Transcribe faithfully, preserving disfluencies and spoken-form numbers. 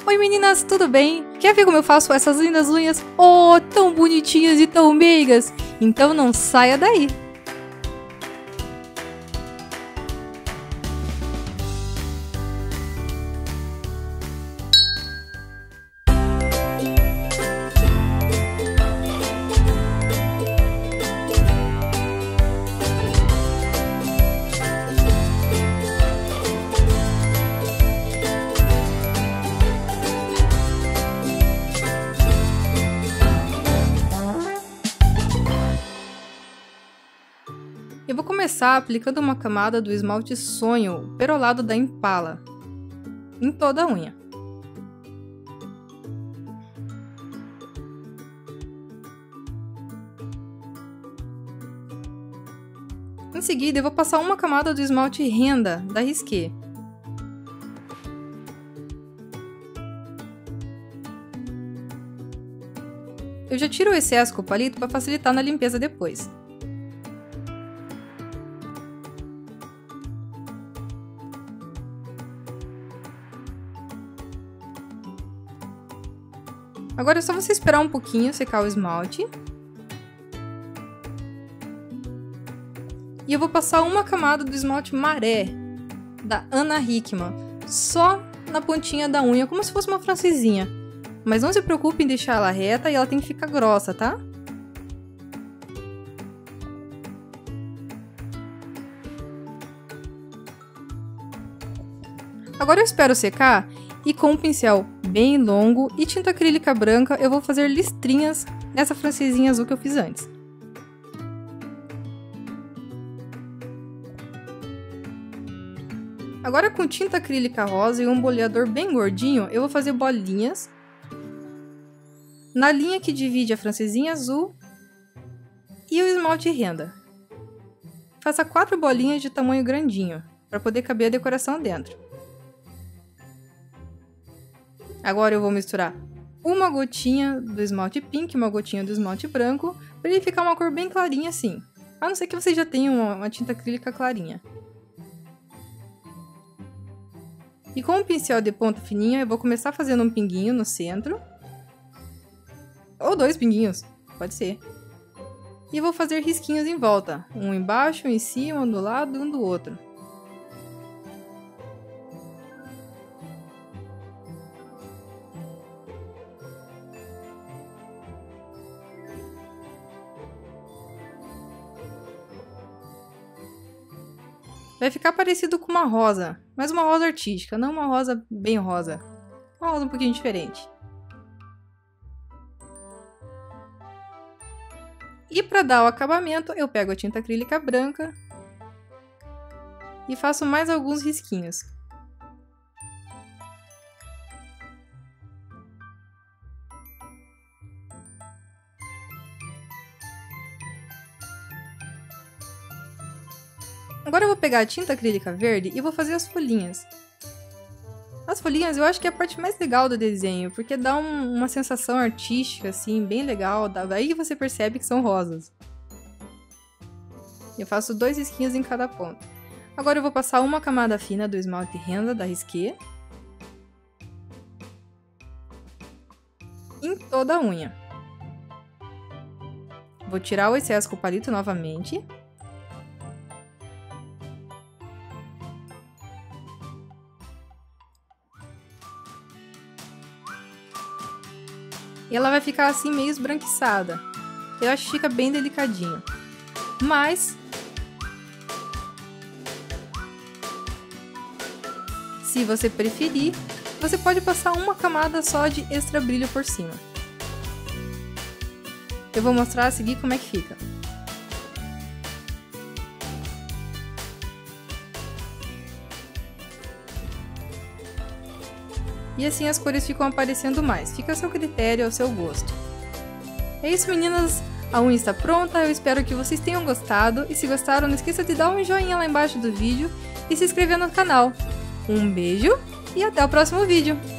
Oi meninas, tudo bem? Quer ver como eu faço essas lindas unhas? Oh, tão bonitinhas e tão meigas! Então não saia daí! Eu vou começar aplicando uma camada do esmalte Sonho perolado da Impala em toda a unha. Em seguida, eu vou passar uma camada do esmalte Renda da Risqué. Eu já tiro o excesso com o palito para facilitar na limpeza depois. Agora é só você esperar um pouquinho secar o esmalte. E eu vou passar uma camada do esmalte Maré, da Ana Hickman, só na pontinha da unha, como se fosse uma francesinha. Mas não se preocupe em deixar ela reta e ela tem que ficar grossa, tá? Agora eu espero secar e com um pincel bem longo e tinta acrílica branca eu vou fazer listrinhas nessa francesinha azul que eu fiz antes. Agora com tinta acrílica rosa e um boleador bem gordinho eu vou fazer bolinhas na linha que divide a francesinha azul e o esmalte Renda. Faça quatro bolinhas de tamanho grandinho para poder caber a decoração dentro. Agora eu vou misturar uma gotinha do esmalte pink e uma gotinha do esmalte branco, para ele ficar uma cor bem clarinha assim, a não ser que você já tenha uma, uma tinta acrílica clarinha. E com um pincel de ponta fininha eu vou começar fazendo um pinguinho no centro, ou dois pinguinhos, pode ser. E vou fazer risquinhos em volta, um embaixo, um em cima, um do lado e um do outro. Vai ficar parecido com uma rosa, mas uma rosa artística, não uma rosa bem rosa. Uma rosa um pouquinho diferente. E para dar o acabamento, eu pego a tinta acrílica branca e faço mais alguns risquinhos. Agora eu vou pegar a tinta acrílica verde e vou fazer as folhinhas. As folhinhas eu acho que é a parte mais legal do desenho, porque dá um, uma sensação artística, assim, bem legal. Daí você percebe que são rosas. Eu faço dois risquinhos em cada ponta. Agora eu vou passar uma camada fina do esmalte Renda da Risqué em toda a unha. Vou tirar o excesso com o palito novamente. E ela vai ficar assim meio esbranquiçada. Eu acho que fica bem delicadinho. Mas se você preferir, você pode passar uma camada só de extra brilho por cima. Eu vou mostrar a seguir como é que fica. E assim as cores ficam aparecendo mais. Fica a seu critério, ao seu gosto. É isso, meninas. A unha está pronta. Eu espero que vocês tenham gostado. E se gostaram, não esqueça de dar um joinha lá embaixo do vídeo e se inscrever no canal. Um beijo e até o próximo vídeo.